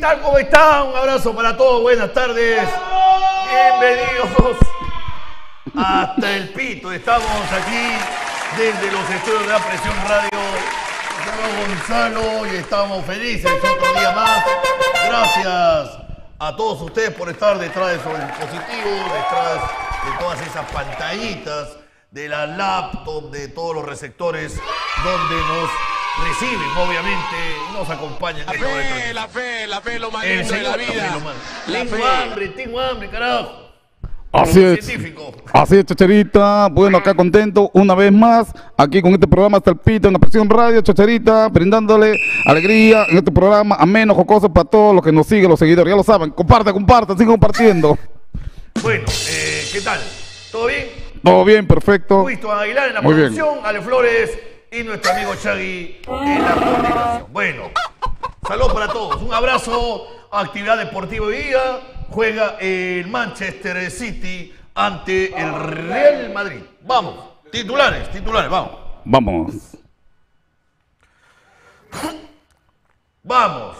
tal? ¿Cómo están? Un abrazo para todos, buenas tardes. Bienvenidos hasta el pito. Estamos aquí desde los estudios de la Presión Radio. Gonzalo y estamos felices otro día más. Gracias a todos ustedes por estar detrás de sus dispositivos, detrás de todas esas pantallitas, de la laptop, de todos los receptores donde nos reciben, obviamente, y nos acompañan. La fe, lo más lindo de la vida. Tengo hambre, carajo. Así es, Chacherita. Bueno, acá contento una vez más, aquí con este programa Hasta el Pito en la Presión Radio, Chacherita, brindándole alegría en este programa, ameno, jocoso para todos los que nos siguen, los seguidores, ya lo saben, compartan, sigan compartiendo. Bueno, ¿qué tal? ¿Todo bien? Todo bien, perfecto. Winston Aguilar en la Muy producción, bien. Ale Flores y nuestro amigo Chagui en la comunicación. Bueno, saludos para todos, un abrazo, actividad deportiva hoy día. Juega el Manchester City ante el Real Madrid. Vamos, titulares, vamos. Vamos.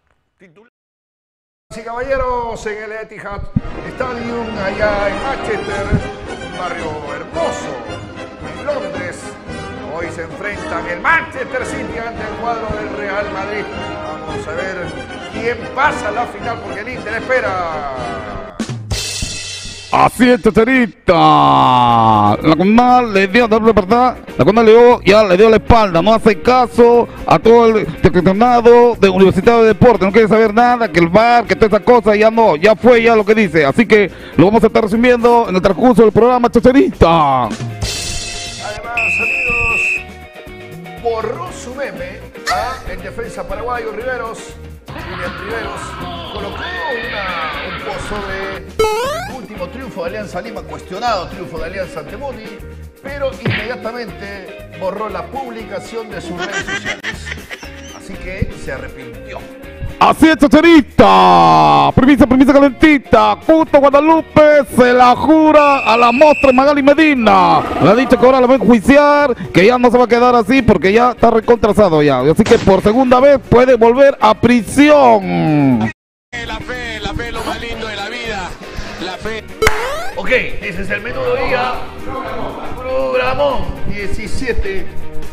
Y caballeros, en el Etihad Stadium, allá en Manchester, un barrio hermoso, en Londres. Hoy se enfrentan el Manchester City ante el cuadro del Real Madrid. Vamos a ver quién pasa a la final, porque el Inter espera. Así es, Chacherita. La Conal le dio, verdad, la Conal le dio la espalda, no hace caso a todo el secretariado de Universidad de Deportes, no quiere saber nada, que el VAR, que toda esa cosa, ya fue lo que dice. Así que lo vamos a estar resumiendo en el transcurso del programa, Chacherita. Además, amigos, borró su meme el defensa paraguayo Riveros, William Riveros, colocó un post sobre el último triunfo de Alianza Lima, cuestionado triunfo de Alianza ante Muni, pero inmediatamente borró la publicación de sus redes sociales. Así que se arrepintió. Así es, Chacherita. Premisa calentita. Justo Guadalupe se la jura a la mostra Magali Medina. Le ha dicho que ahora la va a enjuiciar, que ya no se va a quedar así porque ya está recontrasado ya. Así que por segunda vez puede volver a prisión. La fe, lo más lindo de la vida. La fe. Ok, ese es el menú de hoy día. Programón 17.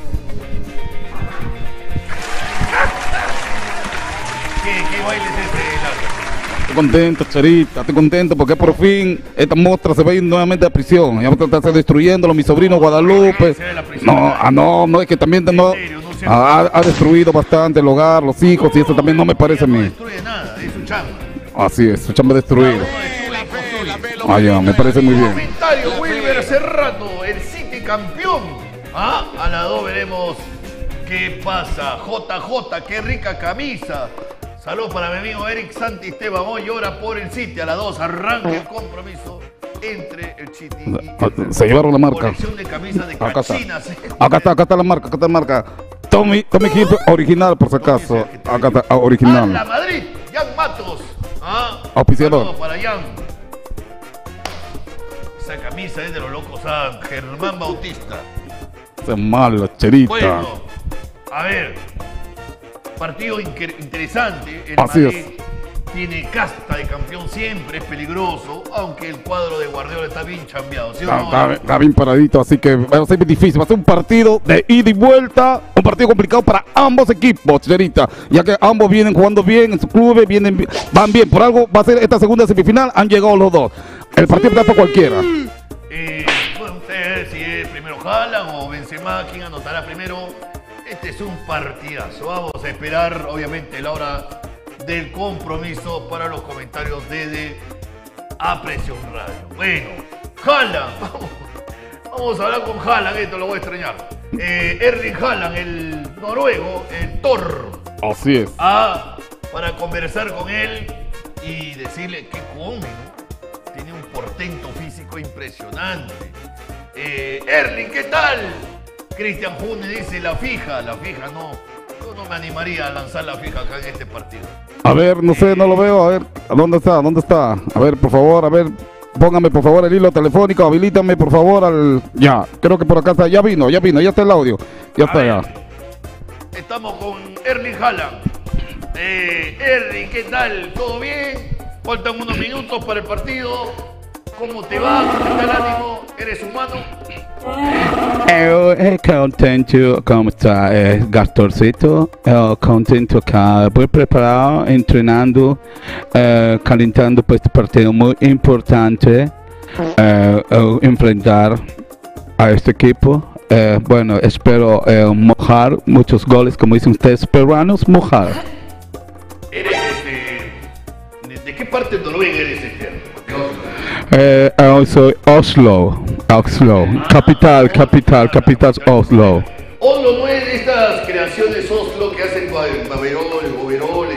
¿Qué baile es ese, Largo? Estoy contento, Charita, estoy contento porque por fin esta mostra se va a ir nuevamente a prisión. Ya va a estar destruyéndolo mi sobrino Guadalupe. No, es que también ha destruido bastante el hogar, los hijos, y eso también no me parece a mí. No destruye nada, es su chamba. Así es, su chamba destruido. Ya, me parece muy bien. Comentario, Wilber Serrano, el City campeón. A las 2 veremos qué pasa. JJ, qué rica camisa. Saludos para mi amigo Eric Santisteban. Hoy llora por el City. A las 2 arranca el compromiso entre el City y el se llevaron la marca. Colección de camisas de cachinas. Acá está la marca. Tommy Hill original, por si acaso. Acá está, original. La Madrid, Jan Matos. Auspiciador. Saludos para Jan. Esa camisa es de los locos a Germán Bautista. Esa es mala, Cherita. Bueno, a ver, partido interesante. El Así Madrid es. tiene casta de campeón siempre, es peligroso, aunque el cuadro de Guardiola está bien chambeado, ¿sí o no? Está bien paradito, así que va a ser difícil. Va a ser un partido de ida y vuelta, un partido complicado para ambos equipos, Cherita, ya que ambos vienen jugando bien en sus clubes, van bien. Por algo va a ser esta segunda semifinal, han llegado los dos. El partido está para cualquiera. Bueno, ustedes si es primero Haaland o Benzema, ¿quién anotará primero? Este es un partidazo. Vamos a esperar, obviamente, la hora del compromiso para los comentarios desde A Presión Radio. Bueno, Haaland, vamos a hablar con Haaland, esto lo voy a extrañar. Erling Haaland, el noruego, el Thor. Así es. Para conversar con él y decirle que come, ¿no? Tiene un portento físico impresionante. Erling, ¿qué tal? Cristian Funes dice la fija no. Yo no me animaría a lanzar la fija acá en este partido. A ver, no sé, no lo veo. A ver, ¿dónde está? A ver, por favor, póngame por favor el hilo telefónico, habilítame por favor Ya, creo que por acá está, ya está el audio. Ya está, ya. Estamos con Erling Haaland. Erwin, ¿qué tal? ¿Todo bien? Faltan unos minutos para el partido. ¿Cómo te va? ¿Cómo está el ánimo? ¿Eres humano? Contento, ¿cómo está Gastorcito? Contento acá, muy preparado, entrenando, calentando para este partido muy importante, enfrentar a este equipo. Bueno, espero mojar muchos goles, como dicen ustedes peruanos, mojar. ¿Eres ¿de qué parte de Noruega eres Soy Oslo, capital Oslo. Oslo no es de estas creaciones Oslo que hacen overoles.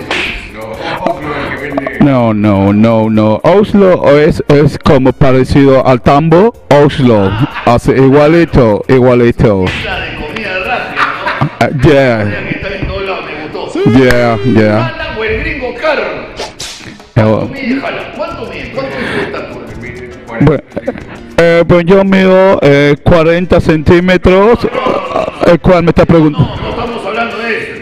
No. Oslo es como parecido al tambo, Oslo. Hace igualito. La de comida rápida, ¿no? Yeah. Que está en todos lados, me gustó. Yeah. Haaland o el gringo Carr. ¿Cuánto mide Haaland? ¿Cuánto mide? ¿Cuánto es su estatura? Pues yo mido 40 centímetros, el cual me está preguntando. No estamos hablando de eso.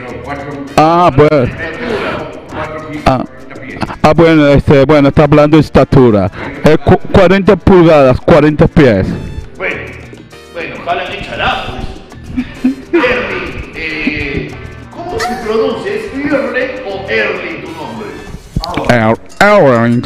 Bueno, está hablando de estatura. 40 pulgadas, 40 pies. Bueno, Haaland echará, pues. Erling, ¿cómo se pronuncia? ¿Es Erling o Erling tu nombre? Erling.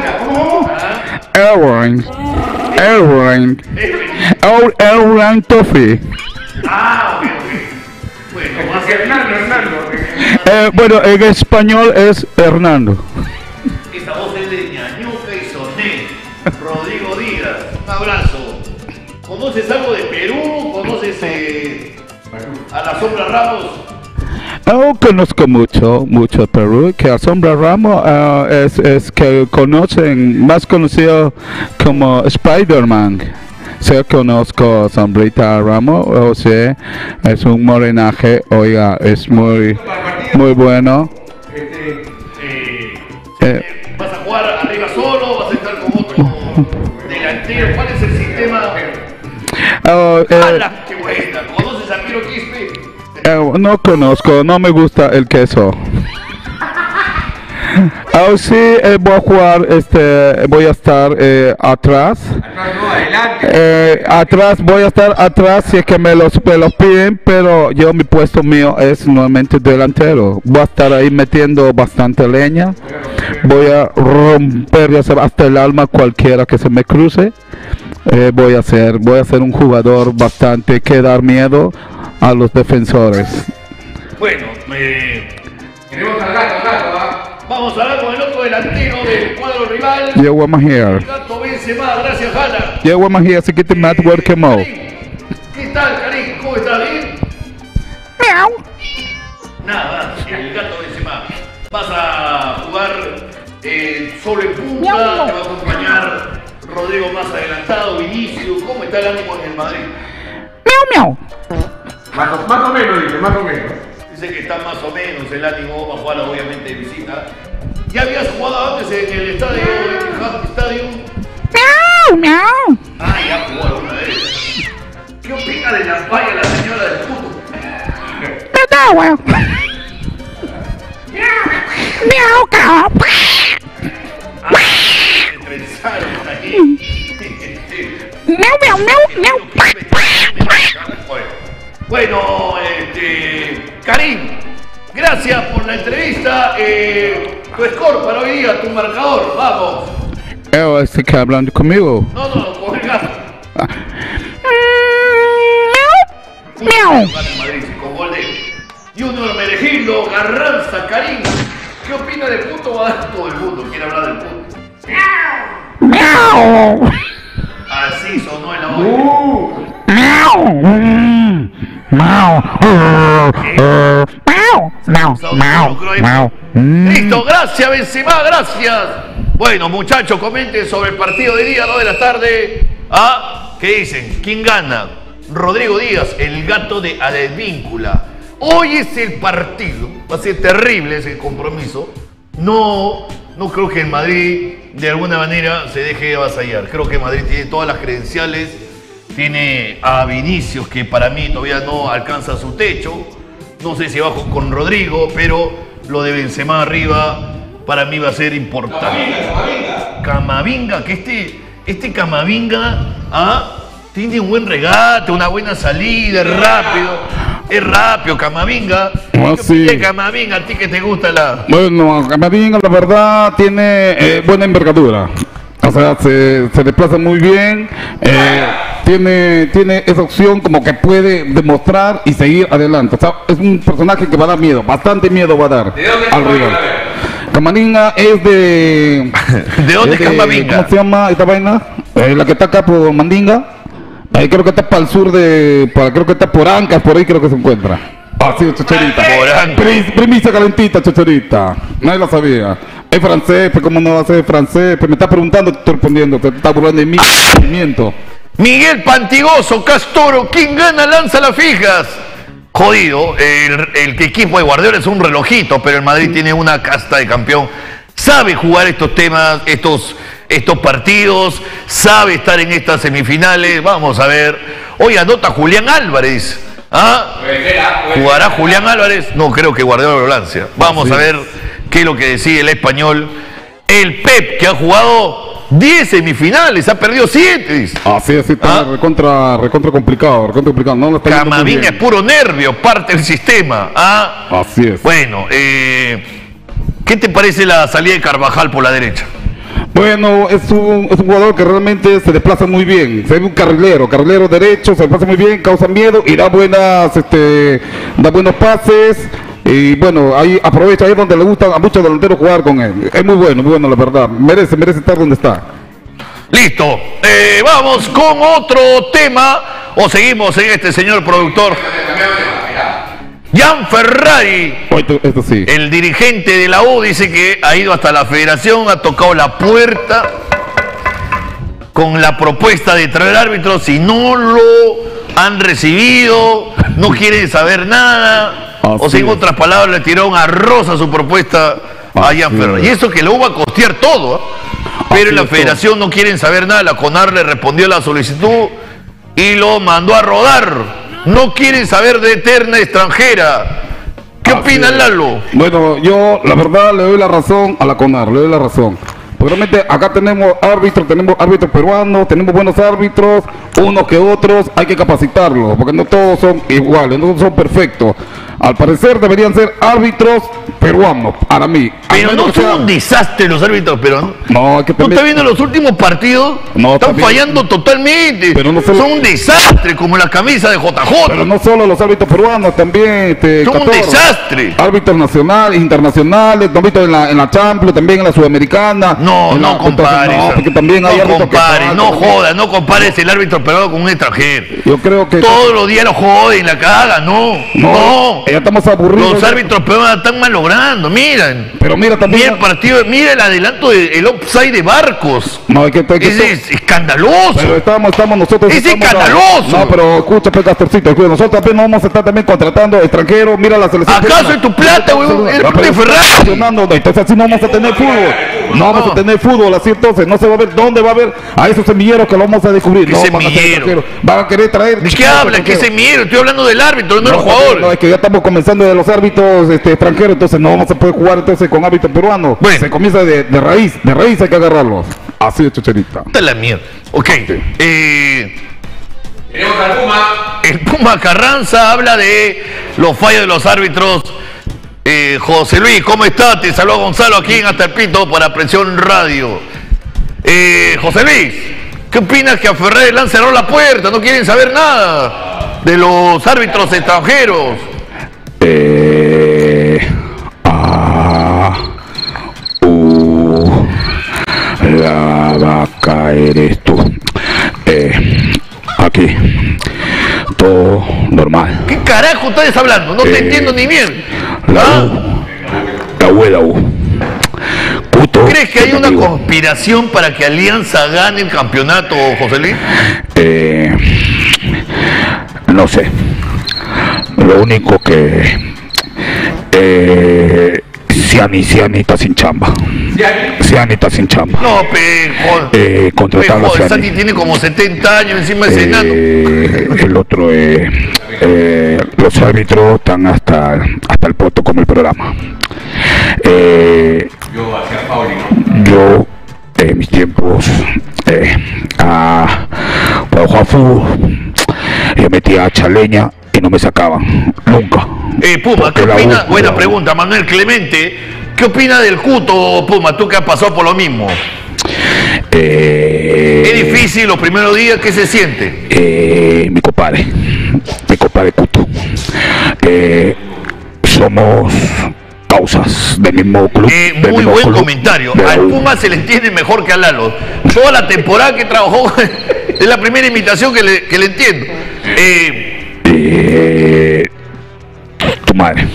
Erling Toffee. Ok. Bueno, va a ser Hernando. Bueno, en español es Hernando. Esa voz es de Ñañuca y Soné. Rodrigo Díaz, un abrazo. ¿Conoces algo de Perú? ¿Conoces a la Sombra Ramos? No conozco mucho de Perú, que a Sombra Ramos es que conocen, más conocido como Spider-Man. Sí, conozco a Sombrita Ramos, o sea, es un morenaje, oiga, es muy bueno. ¿Vas a jugar arriba solo? ¿Vas a estar con otro delantero? ¿Cuál es el sistema? ¡Hala! ¡Qué buena! ¿Conoces a Miro Quispe? No conozco, no me gusta el queso. Sí, voy a estar atrás. Voy a estar atrás si es que me los piden, pero mi puesto mío es nuevamente delantero. Voy a estar ahí metiendo bastante leña. Voy a romper hasta el alma cualquiera que se me cruce. Voy a ser un jugador bastante que dar miedo a los defensores. Bueno, Queremos al gato, vamos a hablar con el otro delantero del cuadro rival. Yeah, I'm here. El gato Benzema, gracias Haaland. Yeah, I'm here. So get the mat work him out. ¿Qué tal, Karim? ¿Cómo estás? ¿Bien? Nada, el gato Benzema. Vas a jugar sobre punta, te va a acompañar Rodrigo más adelantado, Vinicius. ¿Cómo está el ánimo en el Madrid? Más o menos, dice, más o menos. Dice que está más o menos el ánimo, va a jugar obviamente de visita. ¿Ya habías jugado antes en el estadio, en el Hub Stadium? Ya jugó alguna vez. ¿Qué opina de la falla la señora del puto? Se trenzaron ahí. Bueno, Karim, gracias por la entrevista. Tu score para hoy día, tu marcador, vamos. ¿Este que hablando conmigo? No, con el gato. Madrid, con gol de Junior Meregildo, Carranza, Karim. ¿Qué opina del puto? Todo el mundo quiere hablar del puto. Así sonó en la olla. Listo, gracias Benzema, gracias. Bueno, muchachos, comenten sobre el partido de día, 2 de la tarde. ¿Qué dicen? ¿Quién gana? Rodrigo Díaz, el gato de Advíncula. Hoy es el partido, va a ser terrible ese compromiso. No creo que el Madrid de alguna manera se deje avasallar. Creo que Madrid tiene todas las credenciales. Tiene a Vinicius, que para mí todavía no alcanza su techo. No sé si va con Rodrigo, pero lo de Benzema arriba para mí va a ser importante. Camavinga, que este Camavinga tiene un buen regate, una buena salida, es rápido Camavinga. Ah, sí. Camavinga, a ti que te gusta la... Bueno, Camavinga la verdad tiene buena envergadura. O sea, se desplaza muy bien, tiene esa opción como que puede demostrar y seguir adelante. O sea, es un personaje que va a dar miedo, bastante miedo va a dar al rival. Camavinga es de... ¿De dónde es Camavinga? ¿Cómo se llama esta vaina? La que está acá por Mandinga. Ahí creo que está para el sur creo que está por Ancas, por ahí creo que se encuentra. Así es, Chocharita. Primicia calentita, Chocharita. Nadie la sabía. Es francés, pero ¿cómo no va a ser francés? Pero me está preguntando, te estoy respondiendo, te está burlando de mi movimiento. Miguel Pantigoso, Castoro, ¿quién gana? Lanza las fijas. Jodido, el equipo de Guardiola es un relojito, pero el Madrid tiene una casta de campeón. Sabe jugar estos temas, estos partidos, sabe estar en estas semifinales. Vamos a ver. Hoy anota Julián Álvarez. ¿Ah? ¿Jugará Julián Álvarez? No creo que Guardiola lo lance. Vamos a ver qué es lo que decide el español. El Pep, que ha jugado 10 semifinales, ha perdido 7. Así es, está recontra complicado, No, Camavinga es puro nervio, parte del sistema. Así es. Bueno, ¿qué te parece la salida de Carvajal por la derecha? Bueno, es un jugador que realmente se desplaza muy bien. Se ve un carrilero derecho, se desplaza muy bien, causa miedo y da buenos pases. Y bueno, ahí aprovecha, ahí es donde le gusta a muchos delanteros jugar con él. Es muy bueno, la verdad. Merece estar donde está. Listo. Vamos con otro tema. O seguimos en este señor productor. Jan Ferrari, Esto sí. El dirigente de la U, dice que ha ido hasta la federación, ha tocado la puerta con la propuesta de traer árbitros y no lo han recibido, no quieren saber nada. O sea, en otras palabras, le tiraron arroz a su propuesta a Jan Ferrari. Y eso que la U va a costear todo, pero en la federación no quieren saber nada. La CONAR le respondió a la solicitud y lo mandó a rodar. No quieren saber de eterna extranjera. ¿Qué opinan, Lalo? Bueno, yo la verdad le doy la razón a la CONAR, le doy la razón. Porque realmente acá tenemos árbitros peruanos, tenemos buenos árbitros, unos que otros, hay que capacitarlos, porque no todos son iguales, no todos son perfectos. Al parecer deberían ser árbitros peruanos, para mí. Pero no son un desastre los árbitros peruanos. No, hay que ¿No está viendo los últimos partidos? No, están fallando totalmente. Pero no solo... Son un desastre, como la camisa de JJ. Pero no solo los árbitros peruanos, también... son un desastre. Árbitros nacionales, internacionales, árbitros en la Champions, también en la Sudamericana. No compares. No, porque también hay árbitros no jodas, no compares el árbitro peruano con un extranjero. Yo creo que... Todos los días lo joden, la cagan, no. Ya estamos aburridos. Los árbitros peruanos están malogrando, miren. Pero mira también... Mira el partido, mira el adelanto del offside de Barcos. No, es escandaloso. Pero estamos nosotros... Es escandaloso. No, pero escucha, Castorcito, nosotros también no vamos a estar también contratando extranjeros. Mira la selección. ¿Acaso es tu plata, huevón? El de Ferrari. Entonces así no vamos a tener fútbol. No vamos a tener fútbol, así entonces no se va a ver dónde va a haber a esos semilleros que lo vamos a descubrir. ¿Qué semillero? Van a querer traer... ¿De qué hablas? ¿Qué semillero? Estoy hablando del árbitro, no de los jugadores. No, es que ya estamos comenzando de los árbitros extranjeros, entonces no vamos a poder jugar entonces con árbitros peruanos. Bueno. Se comienza de raíz hay que agarrarlos. Así de Chocharita. Esta es la mierda. Ok. Tenemos al Puma. El Puma Carranza habla de los fallos de los árbitros. José Luis, ¿cómo estás? Te saluda Gonzalo aquí en Hasta el Pito para Presión Radio. José Luis, ¿qué opinas que a Ferrari le han cerrado la puerta? No quieren saber nada de los árbitros extranjeros. La vaca eres tú. Aquí todo normal. ¿Qué carajo estás hablando? No te entiendo ni bien. La abuela ¿Tú crees que hay una conspiración para que Alianza gane el campeonato, José Luis? No sé. Lo único que Ciani está sin chamba. Ciani está sin chamba. No, contratado a Ciani tiene como 70 años encima de ese enano. El otro los árbitros están hasta el poto con el programa. Yo, en mis tiempos, para jugar fútbol, yo metía chaleña y no me sacaban, nunca. Puma, ¿qué Porque la opina? U- Buena la U- pregunta, Manuel Clemente. ¿Qué opina del Cuto, Puma? Tú que has pasado por lo mismo. Es difícil los primeros días, ¿qué se siente? Mi compadre Cuto. Somos causas del mismo club. del Muy mismo buen club, comentario. de la Al U. Puma se le entiende mejor que a Lalo. Toda la temporada que trabajó es la primera invitación que le entiendo. Tu madre.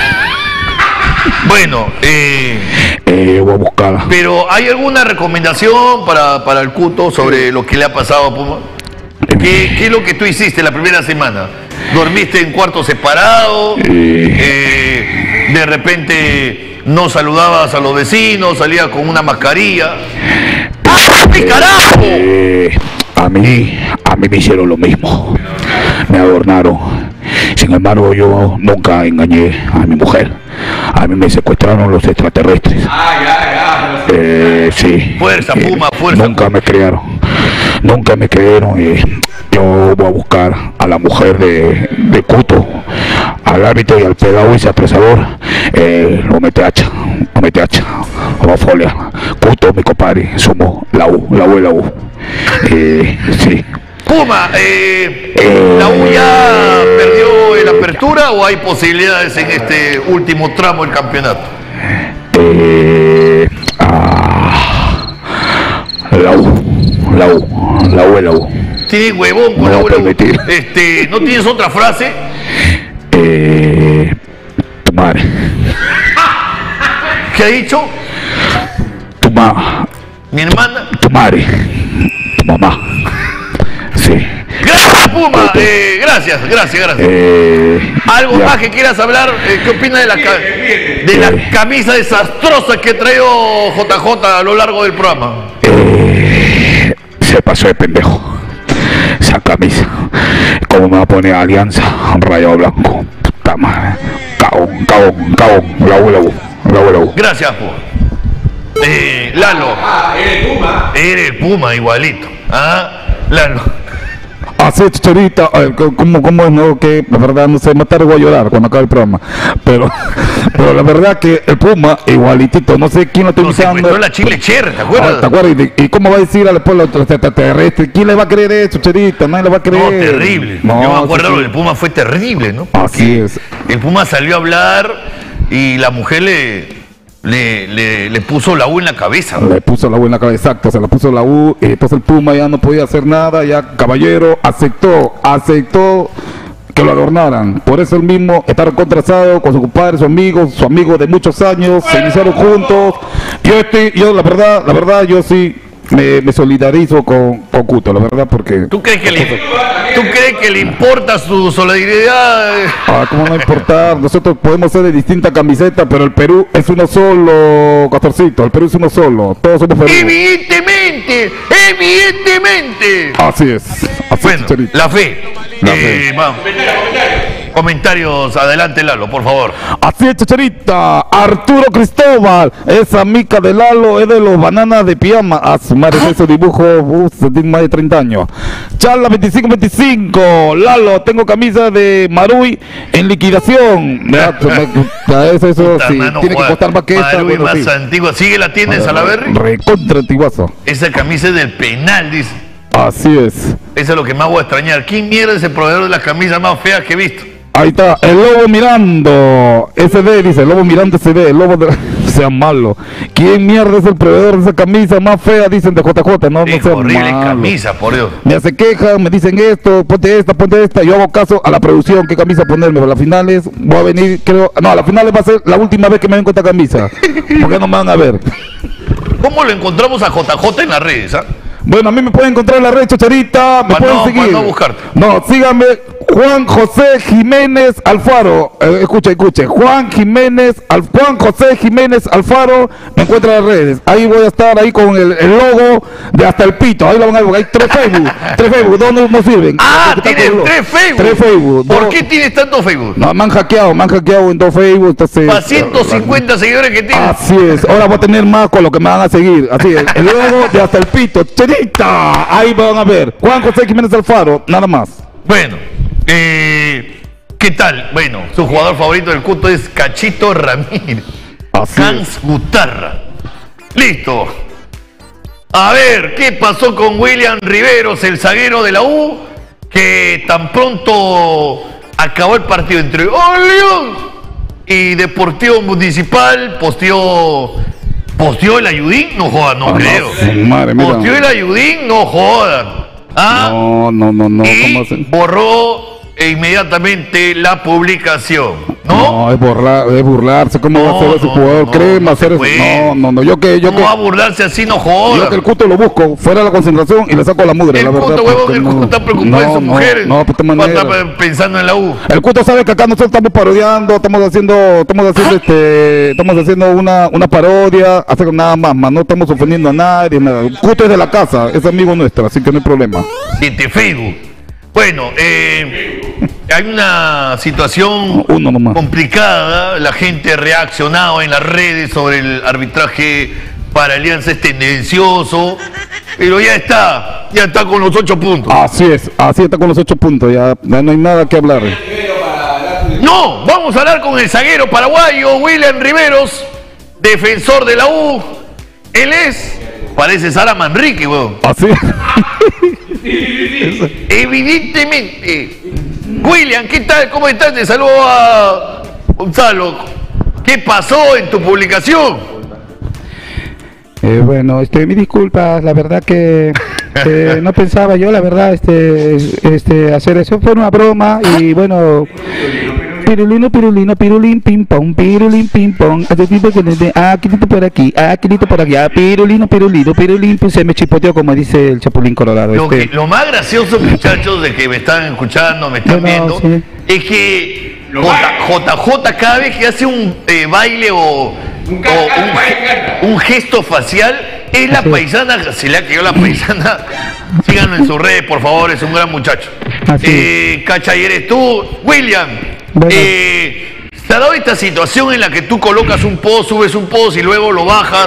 Bueno, Voy a buscar. pero ¿hay alguna recomendación para el Cuto sobre lo que le ha pasado a Puma? ¿Qué es lo que tú hiciste la primera semana? ¿Dormiste en cuartos separados? De repente no saludabas a los vecinos, salías con una mascarilla. ¡Ah, qué carajo! A mí me hicieron lo mismo. Me adornaron. Sin embargo, yo nunca engañé a mi mujer. A mí me secuestraron los extraterrestres. Sí. Fuerza, Puma, fuerza. Nunca me crearon. Nunca me creyeron. Y yo voy a buscar a la mujer de Cuto, al árbitro y al pedagog y apresador. Lo mete hacha. Vamos a folia. Cuto, mi compadre. Somos la U. Sí. Puma, ¿la U ya perdió en la apertura o hay posibilidades en este último tramo del campeonato? La U. Tienes huevón con No la U. permitir. ¿No tienes otra frase? Tu madre. ¿Qué ha dicho? Mi hermana. Tu madre. Tu mamá. Sí. Gracias, Puma. Gracias. ¿Algo Ya. más que quieras hablar? ¿Qué opinas de la camisa desastrosa que trajo JJ a lo largo del programa? Se pasó de pendejo. Esa camisa. ¿Cómo me va a poner Alianza? Rayado blanco. Puta madre. Cagón. La U. Gracias, Puma. Lalo. Eres el Puma igualito. Lalo. Así, Chicharita, ¿cómo es? No, que la verdad no sé, matar voy a llorar cuando acabe el programa. Pero la verdad que el Puma, igualitito, no sé quién lo está Nos usando. secuestró la Chile Cher, ¿te acuerdas? ¿Te acuerdas? ¿Y cómo va a decir al pueblo extraterrestre? ¿Quién le va a creer eso, Chicharita? Nadie le va a creer. No, terrible. No, Yo me acuerdo sí, que el Puma fue terrible, ¿no? Así es. El Puma salió a hablar y la mujer le puso la U en la cabeza. Le puso la U en la cabeza, exacto, se la puso la U, y entonces el Puma ya no podía hacer nada, ya Caballero aceptó que lo adornaran. Por eso él mismo está recontrasado con su compadre, su amigo de muchos años, se iniciaron juntos. Yo la verdad, yo sí me solidarizo con Cuto, la verdad, porque... ¿Tú crees que le importa su solidaridad? ¿Cómo no importar? Nosotros podemos ser de distintas camisetas, pero el Perú es uno solo, Castorcito, el Perú es uno solo, todos somos Perú. Evidentemente. Así es, Bueno, Chicharito. la fe. Vamos. Comentarios, adelante Lalo, por favor. Así es, Chicharita. Arturo Cristóbal, esa mica de Lalo es de los bananas de pijama. A su madre, ese dibujo, tiene más de 30 años. Charla 2525. Lalo, tengo camisa de Marui en liquidación. Eso sí, Hermano, tiene que costar más que esta. Marui Bueno, más sí. antigua. ¿Sigue la tienda en Salaberry? Recontra antiguazo. Esa camisa es del penal, dice. Así es. Eso es lo que más voy a extrañar. ¿Quién mierda es el proveedor de las camisas más feas que he visto? Ahí está, el lobo mirando. SD dice, el lobo mirando SD, el lobo de... sea malo. ¿Quién mierda es el proveedor de esa camisa más fea? Dicen de JJ, no Qué sea horrible malo. camisa, por Dios. Me hace queja, me dicen esto, ponte esta. Yo hago caso a la producción, qué camisa ponerme. Para las finales voy a venir, creo. No, a las finales va a ser la última vez que me ven con esta camisa. Porque no me van a ver. ¿Cómo lo encontramos a JJ en las redes? Bueno, a mí me pueden encontrar en la red, Chicharita, me Pa' pueden no- seguir. pa' no buscarte. No, síganme, Juan José Jiménez Alfaro, escuche, Juan José Jiménez Alfaro, me encuentra en las redes. Ahí voy a estar ahí con el logo de hasta el pito. Ahí lo van a ver, hay tres Facebook, dos no sirven. Ah, tienes tres Facebook. ¿Por qué tienes tantos Facebook? No, me han hackeado en dos Facebook. Entonces, para 150 seguidores que tienes. Así es, ahora voy a tener más con lo que me van a seguir. Así es, el logo de hasta el pito, chenita. Ahí van a ver, Juan José Jiménez Alfaro, nada más. Bueno, ¿qué tal? Bueno, su jugador favorito del Cuto es Cachito Ramírez. Hans Gutarra. Listo. A ver, ¿qué pasó con William Riveros, el zaguero de la U? Que tan pronto acabó el partido entre León y Deportivo Municipal, posteó el Ayudín, no jodan, no creo. Posteó el Ayudín, no jodan. ¿Ah? No. Y borró inmediatamente la publicación, ¿no? No, es burlarse. ¿Cómo va a hacer ese jugador? ¿Creen hacer eso? No. ¿Cómo va a burlarse así? No joda. Yo que el Cuto lo busco fuera de la concentración y le saco la mudre, la verdad. El Cuto está preocupado de sus mujeres. No, pues está pensando en la U. El Cuto sabe que acá nosotros estamos parodiando, estamos haciendo una parodia, hacer nada más, no estamos ofendiendo a nadie, nada. El Cuto es de la casa, es amigo nuestro, así que no hay problema. De Facebook. Bueno, hay una situación complicada. La gente ha reaccionado en las redes sobre el arbitraje para Alianza, es tendencioso, pero ya está con los 8 puntos. Así está con los 8 puntos, ya no hay nada que hablar. No, vamos a hablar con el zaguero paraguayo William Riveros, defensor de la U. Él parece Sara Manrique, weón. Así. Evidentemente. William, ¿qué tal? ¿Cómo estás? Te saludo a Gonzalo. ¿Qué pasó en tu publicación? Bueno, mis disculpas, la verdad que no pensaba yo, la verdad, hacer eso, fue una broma y bueno, pirulín, ping pong, quilito por aquí, pirulín, pues se me chipoteó como dice el Chapulín Colorado. Lo más gracioso, muchachos, de que me están escuchando, me están viendo, sí, es que JJ cada vez que hace un baile o un gesto facial, es la paisana, se le ha quedado la paisana. Síganlo en sus redes, por favor, es un gran muchacho. Cacha, y eres tú, William. Bueno. ¿Se ha dado esta situación en la que tú colocas un post, subes un post y luego lo bajas?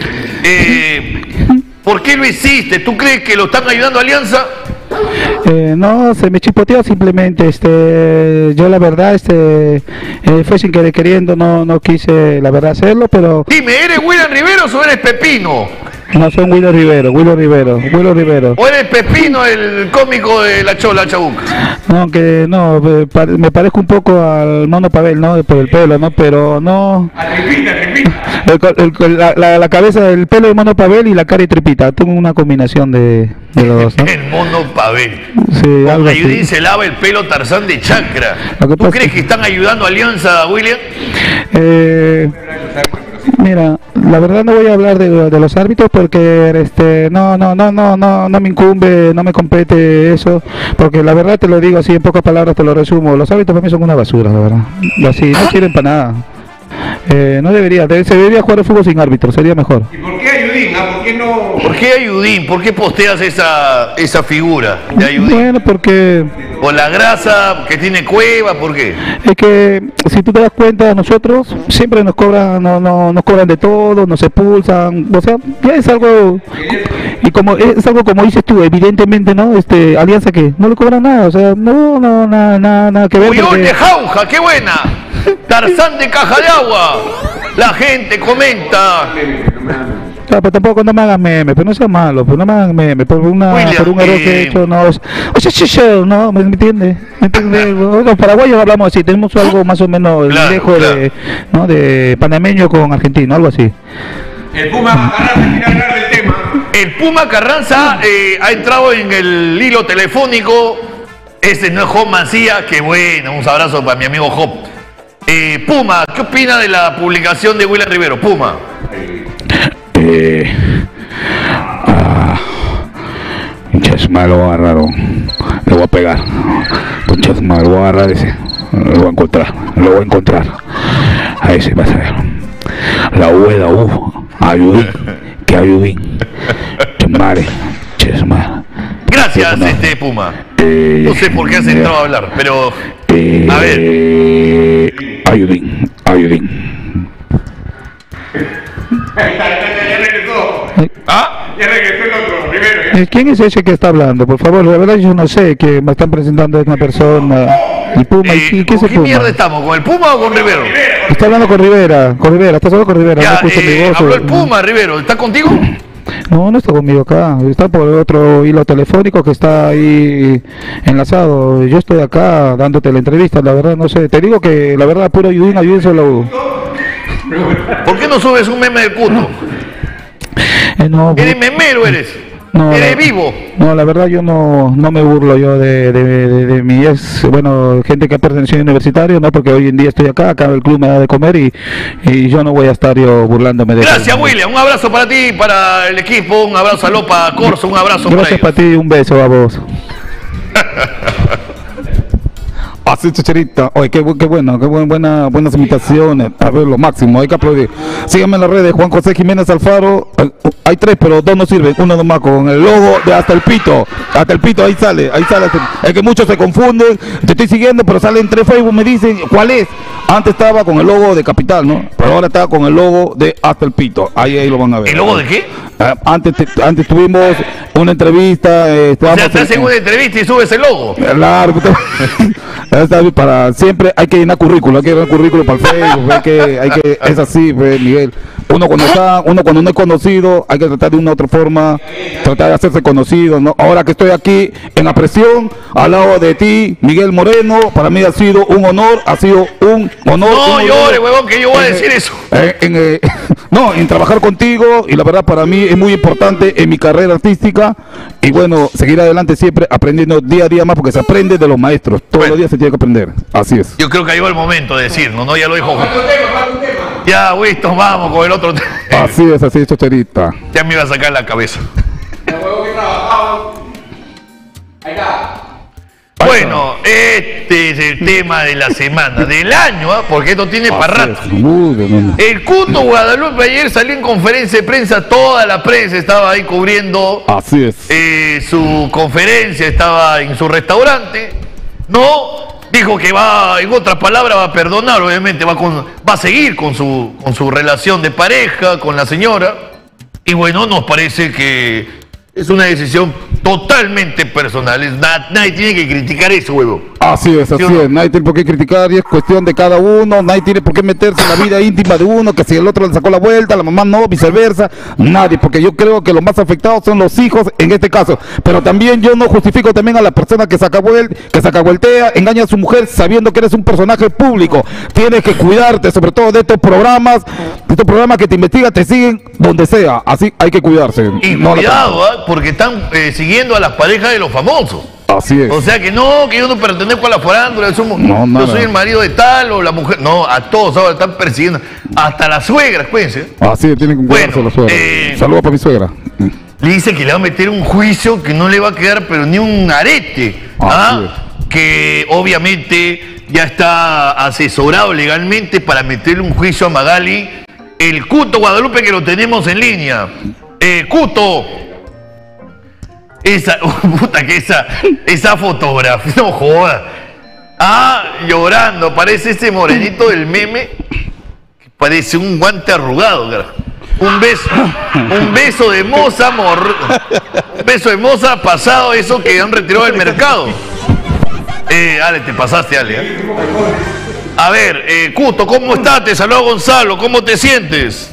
¿Por qué lo hiciste? ¿Tú crees que lo están ayudando a Alianza? No, se me chipoteó simplemente, yo la verdad, fue sin querer queriendo, no quise la verdad hacerlo, pero... Dime, ¿eres William Riveros o eres Pepino? No, son Willow Rivero. ¿O eres Pepino, el cómico de La Chola Chabuca? No, que no, me parezco un poco al Mono Pavel, ¿no? Por el pelo, ¿no? Pero no... La cabeza, el pelo de Mono Pavel y la cara de Tripita, tengo una combinación de los dos, ¿no? El Mono Pavel. Sí, algo así. Ayudín se lava el pelo Tarzán de Chakra. ¿Tú crees que están ayudando a Alianza, William? Mira, la verdad no voy a hablar de los árbitros porque no me incumbe, no me compete eso, porque la verdad te lo digo así en pocas palabras, te lo resumo, los árbitros para mí son una basura, la verdad, así, no sirven para nada. No se debería jugar al fútbol sin árbitro, sería mejor. ¿Y por qué Ayudín? ¿Por qué no? ¿Por qué Ayudín? ¿Por qué posteas esa figura de Ayudín? Bueno, porque... ¿Por la grasa que tiene Cueva? ¿Por qué? Es que, si tú te das cuenta, nosotros siempre nos cobran, nos cobran de todo, nos expulsan, o sea, ya es algo... Y como es algo como dices tú, evidentemente, ¿no? Alianza que no le cobran nada, o sea, nada que ver. ¡Uyón de Jauja, qué buena! Tarzán de Caja de Agua. La gente comenta. Pero tampoco no me hagan meme, pero no sea malo, pero no me hagan meme, por un error que he hecho, no, no, ¿me entiendes? Los paraguayos hablamos así, tenemos algo más o menos lejos de panameño con argentino, algo así. El Puma Carranza quiere hablar del tema. El Puma Carranza ha entrado en el hilo telefónico. Este no es Job Mancía, que bueno, un abrazo para mi amigo Job. Puma, ¿qué opina de la publicación de William Rivero? Puma. Ya es malo, agarraron. Le voy a pegar. Concha su madre, lo voy a agarrar ese. Lo voy a encontrar. A ese vas a ver. La hueda, ayudín. Que ayudín. Chumare. Chesmar. Gracias, Puma. No sé por qué has entrado a hablar, pero... a ver. Ayudín. ¿Ah? Ya regresó el otro, primero. ¿Quién es ese que está hablando? Por favor, la verdad yo no sé, que me están presentando a una persona. El Puma, ¿y qué es el ¿Con qué Puma? mierda estamos? ¿Con el Puma o con Rivero? Está hablando con Rivera, estás hablando con Rivera. Ya, no escucho mi voz, habló el Puma, Rivero. ¿Está contigo? No está conmigo acá, está por otro hilo telefónico que está ahí enlazado. Yo estoy acá dándote la entrevista, la verdad no sé. Te digo que la verdad, puro ayudín solo. ¿Por qué no subes un meme de Cuto? No, ¿Eres memero eres? no, ¿Eres vivo? No, la verdad yo no me burlo yo de mi ex, bueno, gente que ha pertenecido a universitario, no, porque hoy en día estoy acá el club me da de comer y yo no voy a estar yo burlándome de Gracias, William. Un abrazo para ti, para el equipo, un abrazo a Lopa Corso, un abrazo Gracias para ti, un beso a vos. Así, Checherita. Oye, qué bueno, buenas imitaciones. A ver, lo máximo, hay que aplaudir. Síganme en las redes, Juan José Jiménez Alfaro. Hay 3, pero 2 no sirven. Uno nomás con el logo de Hasta el Pito. Hasta el Pito, ahí sale. Es que muchos se confunden. Te estoy siguiendo, pero sale entre Facebook, me dicen, ¿cuál es? Antes estaba con el logo de Capital, ¿no? Pero ahora está con el logo de Hasta el Pito. Ahí lo van a ver. ¿El logo de qué? Antes tuvimos una entrevista. O sea, te hacen una entrevista y subes el logo. Claro, para siempre hay que llenar currículo, para el Facebook, es así, Miguel. Uno cuando no es conocido, hay que tratar de una u otra forma, tratar de hacerse conocido, ¿no? Ahora que estoy aquí en la presión, al lado de ti, Miguel Moreno, para mí ha sido un honor. No llores, huevón, que yo voy a decir eso. En trabajar contigo, y la verdad para mí es muy importante en mi carrera artística, y bueno, seguir adelante siempre aprendiendo día a día más, porque se aprende de los maestros, todos los días se tiene que aprender, así es. Yo creo que llegó el momento de decirnos, ¿no? Ya lo dijo. Ya, Winston, vamos con el otro tema. Así es, Chocherita. Ya me iba a sacar la cabeza. Bueno, este es el tema de la semana, del año, porque esto tiene para rato. El Cuto Guadalupe ayer salió en conferencia de prensa, toda la prensa estaba ahí cubriendo. Así es. Su conferencia, estaba en su restaurante, ¿no? Dijo que va, en otras palabras, va a perdonar, obviamente, va a seguir con su relación de pareja, con la señora. Y bueno, nos parece que es una decisión totalmente personal. Nadie tiene que criticar eso, huevo. Así es, nadie tiene por qué criticar, y es cuestión de cada uno. Nadie tiene por qué meterse en la vida íntima de uno, que si el otro le sacó la vuelta, la mamá no, viceversa. Nadie, porque yo creo que los más afectados son los hijos en este caso. Pero también yo no justifico también a la persona que sacavueltea, engaña a su mujer sabiendo que eres un personaje público. Tienes que cuidarte, sobre todo de estos programas que te investigan, te siguen donde sea. Así hay que cuidarse. Y no, cuidado, porque están siguiendo a las parejas de los famosos. Así es. O sea que yo no pertenezco a la farándula, yo soy el marido de tal o la mujer. No, a todos ahora están persiguiendo. Hasta las suegras, cuídense. Así es, tienen que cuidarse las suegras. Saludos para mi suegra. Le dice que le va a meter un juicio que no le va a quedar pero ni un arete. Que obviamente ya está asesorado legalmente para meterle un juicio a Magali. El Cuto Guadalupe, que lo tenemos en línea. Cuto. Esa fotografía, no joda. Llorando, parece ese morenito del meme, que parece un guante arrugado, cara. Un beso de moza, un beso de moza pasado eso que han retirado del mercado. Ale, te pasaste, Ale. A ver, Cuto, ¿cómo estás? Te saluda Gonzalo, ¿cómo te sientes?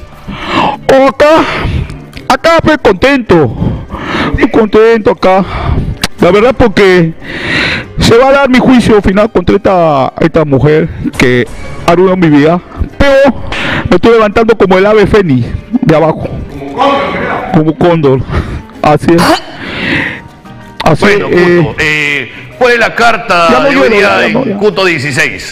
Acá pues contento. Estoy contento acá, la verdad, porque se va a dar mi juicio final contra esta mujer que arruinó mi vida, pero me estoy levantando como el ave fénix de abajo, como cóndor, así es. Bueno, Cuto, ¿cuál es la carta de hoy día en Cuto 16?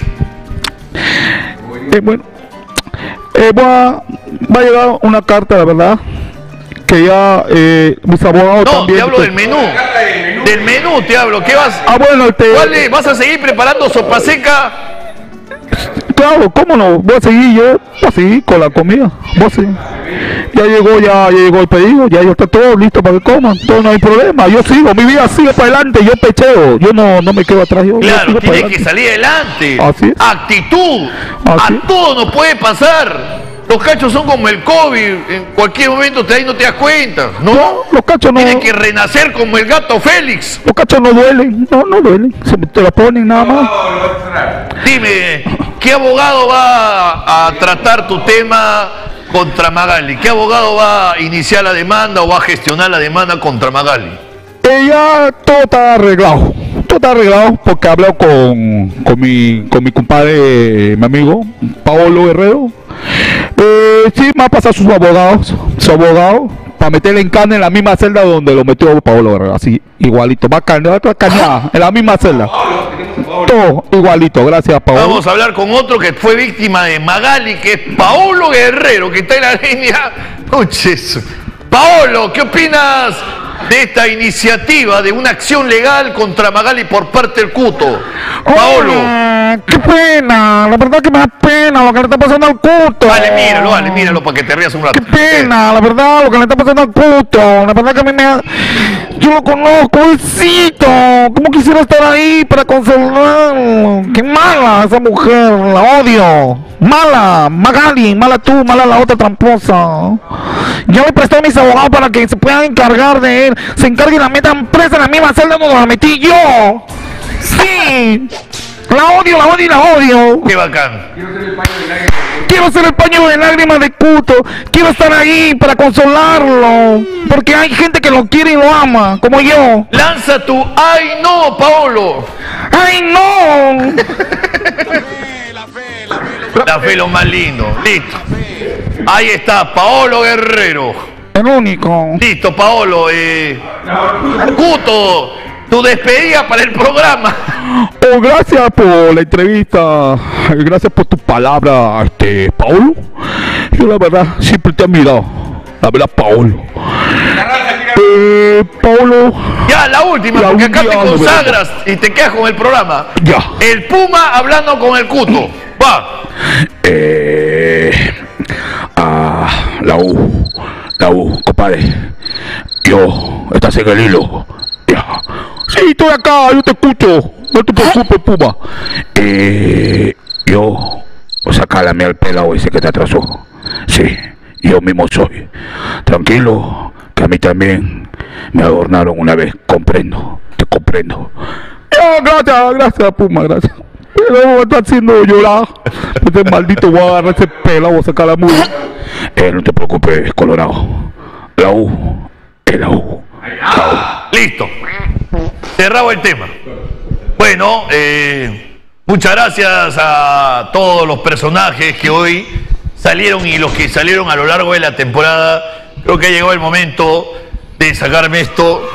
Va a llegar una carta, la verdad, que ya mis abogados No, también... te hablo del menú. Del menú te hablo. ¿Qué vas? bueno, ¿Vas a seguir preparando sopa seca? Claro, ¿cómo no? Voy a seguir con la comida. Voy a seguir. Ya llegó el pedido, ya está todo listo para que coman, todo no hay problema, yo sigo, mi vida sigue para adelante, yo pecheo, yo no me quedo atrás, yo Claro, sigo para tienes que adelante. salir adelante. Así es. Actitud. Así A todo nos puede pasar. Los cachos son como el COVID, en cualquier momento ahí no te das cuenta, ¿no? No, los cachos no, Tienes que renacer como el gato Félix. los cachos no duelen, no duelen, te lo ponen nada más. Dime, ¿qué abogado va a tratar tu tema contra Magali? ¿Qué abogado va a iniciar la demanda o va a gestionar la demanda contra Magali? Ya todo está arreglado porque he hablado con mi compadre, mi amigo, Paolo Guerrero. Sí, me ha pasado su abogado, para meterle en carne en la misma celda donde lo metió Paolo Guerrero, así, igualito, va a cañar, en la misma celda. Todo igualito, gracias Paolo. Vamos a hablar con otro que fue víctima de Magali, que es Paolo Guerrero, que está en la línea. Puches. Paolo, ¿qué opinas de esta iniciativa de una acción legal contra Magali por parte del Cuto? Paolo. Qué pena, la verdad que me da pena lo que le está pasando al Cuto. Vale, míralo para que te rías un rato. Qué pena, la verdad, lo que le está pasando al Cuto. La verdad que a mí me da... Yo lo conozco, éxito. ¿Cómo quisiera estar ahí para consolarlo? Qué mala esa mujer, la odio. Mala, Magali, mala tú, mala la otra tramposa. Yo le presté a mis abogados para que se puedan encargar de él. Se encarguen y la metan presa en la misma celda donde la metí yo. Sí. La odio. Qué bacán. Quiero ser el paño de lágrimas de Cuto. Quiero estar ahí para consolarlo. Porque hay gente que lo quiere y lo ama, como yo. Lanza tu ¡ay no, Paolo! ¡Ay, no! La fe lo más lindo. Listo. Ahí está, Paolo Guerrero. El único. Listo, Paolo. Cuto, tu despedida para el programa. Oh, gracias por la entrevista. Gracias por tu palabra, Paolo. Yo la verdad siempre te he admirado. La verdad, Paolo. Paolo. Ya, la última, porque acá te consagras y te quedas con el programa. Ya. El Puma hablando con el Cuto. Va. La U, compadre. Estás en el hilo. Ya. Sí, estoy acá, yo te escucho. No te preocupes, Puma. Yo voy a sacar la miel al pelado ese que te atrasó. Sí, yo mismo soy. Tranquilo, que a mí también me adornaron una vez. Te comprendo. Gracias, Puma, gracias. Pero me está haciendo llorar. Este maldito voy a agarrar ese pelado, voy a sacar la mula. No te preocupes, Colorado. La U es la U. Listo. Cerrado el tema. Bueno, muchas gracias a todos los personajes que hoy salieron y los que salieron a lo largo de la temporada. Creo que ha llegado el momento de sacarme esto.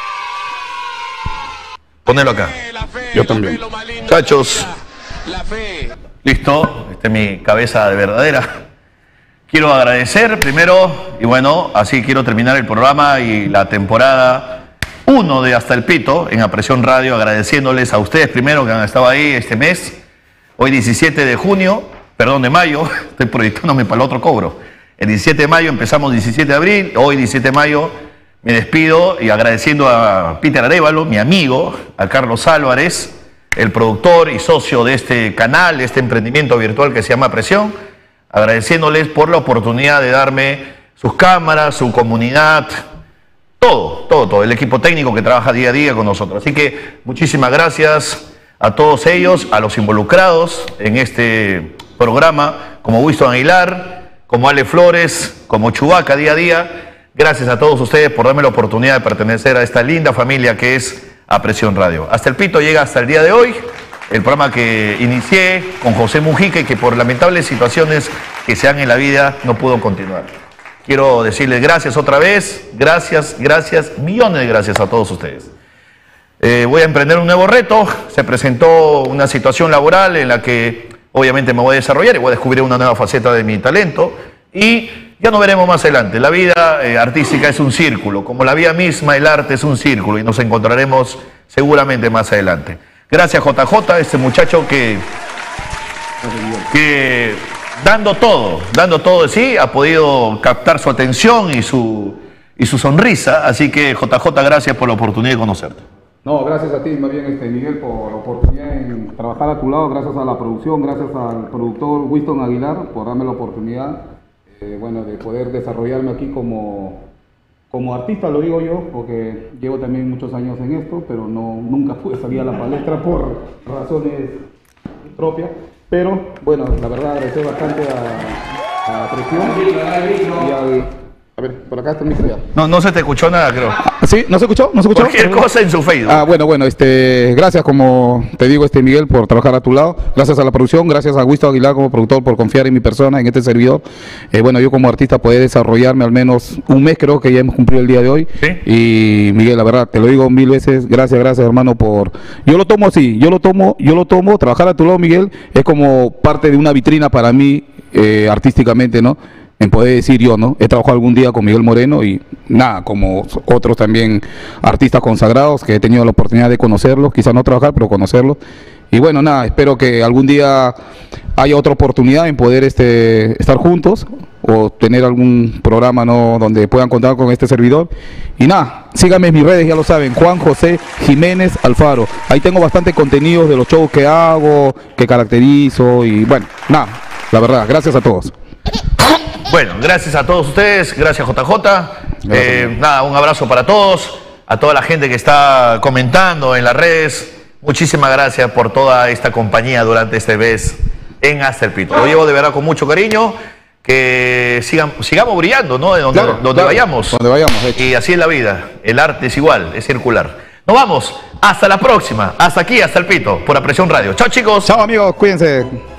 Ponerlo acá. Yo también. Muchachos. Listo. Esta es mi cabeza de verdadera. Quiero agradecer primero, y bueno, así quiero terminar el programa y la temporada 1 de Hasta el Pito en Apresión Radio, agradeciéndoles a ustedes primero que han estado ahí este mes, hoy 17 de mayo, estoy proyectándome para el otro cobro. El 17 de mayo empezamos 17 de abril, hoy 17 de mayo me despido y agradeciendo a Peter Arévalo, mi amigo, a Carlos Álvarez, el productor y socio de este canal, de este emprendimiento virtual que se llama Presión, agradeciéndoles por la oportunidad de darme sus cámaras, su comunidad, todo, el equipo técnico que trabaja día a día con nosotros. Así que muchísimas gracias a todos ellos, a los involucrados en este programa, como Winston Aguilar, como Ale Flores, como Chubaca día a día. Gracias a todos ustedes por darme la oportunidad de pertenecer a esta linda familia que es Apresión Radio. Hasta el Pito llega hasta el día de hoy. El programa que inicié con José Mujica y que por lamentables situaciones que se dan en la vida no pudo continuar. Quiero decirles gracias otra vez, gracias, millones de gracias a todos ustedes. Voy a emprender un nuevo reto, se presentó una situación laboral en la que obviamente me voy a desarrollar y voy a descubrir una nueva faceta de mi talento y Ya no veremos más adelante. La vida artística es un círculo, como la vida misma, el arte es un círculo, y nos encontraremos seguramente más adelante. Gracias, JJ, este muchacho que dando todo de sí, ha podido captar su atención y su sonrisa. Así que, JJ, gracias por la oportunidad de conocerte. No, gracias a ti, más bien, Miguel, por la oportunidad en trabajar a tu lado, gracias a la producción, gracias al productor Winston Aguilar por darme la oportunidad, bueno, de poder desarrollarme aquí como artista, lo digo yo, porque llevo también muchos años en esto, pero nunca pude salir a la palestra por razones propias. Pero, bueno, la verdad agradecer bastante a Presión y al... A ver, por acá está el micro ya. No se te escuchó nada, creo. ¿Sí? ¿No se escuchó? ¿No se escuchó? Cualquier cosa en su Facebook. Bueno, gracias, como te digo, Miguel, por trabajar a tu lado. Gracias a la producción, gracias a Winston Aguilar como productor por confiar en mi persona, en este servidor. Bueno, yo como artista poder desarrollarme al menos un mes, creo que ya hemos cumplido el día de hoy. ¿Sí? Y Miguel, la verdad, te lo digo 1000 veces, gracias, hermano, por... Yo lo tomo así, yo lo tomo, trabajar a tu lado, Miguel, es como parte de una vitrina para mí, artísticamente, ¿no? En poder decir yo, ¿no? He trabajado algún día con Miguel Moreno y nada, como otros también artistas consagrados que he tenido la oportunidad de conocerlos, quizás no trabajar, pero conocerlos. Y bueno, nada, espero que algún día haya otra oportunidad en poder estar juntos o tener algún programa, ¿no?, donde puedan contar con este servidor. Y nada, síganme en mis redes, ya lo saben, Juan José Jiménez Alfaro. Ahí tengo bastante contenido de los shows que hago, que caracterizo y bueno, nada, la verdad, gracias a todos. Bueno, gracias a todos ustedes, gracias JJ. Nada, un abrazo para todos, a toda la gente que está comentando en las redes. Muchísimas gracias por toda esta compañía durante este mes en Hasta el Pito. Lo llevo de verdad con mucho cariño, que sigamos brillando, ¿no? Donde vayamos. Donde vayamos, hecho. Y así es la vida, el arte es igual, es circular. Nos vamos, hasta la próxima, hasta aquí, Hasta el Pito, por Presión Radio. Chao, chicos. Chao, amigos, cuídense.